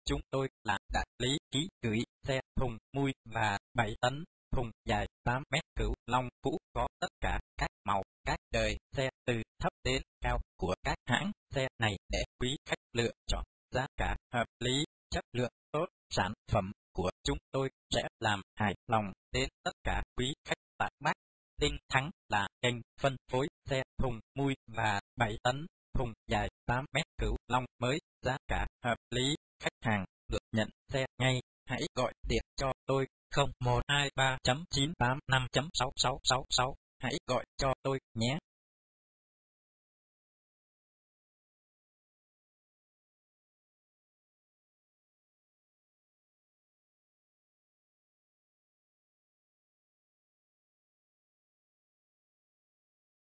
chúng tôi là đại lý ký gửi xe thùng mui và 7 tấn, thùng dài 8 mét. Cửu Long Vũ có tất cả các màu, các đời xe từ thấp đến cao của các hãng xe này để quý khách lựa chọn. Giá cả hợp lý, chất lượng tốt, sản phẩm của chúng tôi sẽ làm hài lòng đến tất cả quý khách tại Bắc Đinh Thắng là kênh phân phối xe thùng mui và 7 tấn, thùng dài 8 mét. Cửu Long mới, giá cả hợp lý, khách hàng được nhận xe ngay. Hãy gọi điện cho tôi 0123.985.6666. Hãy gọi cho tôi nhé.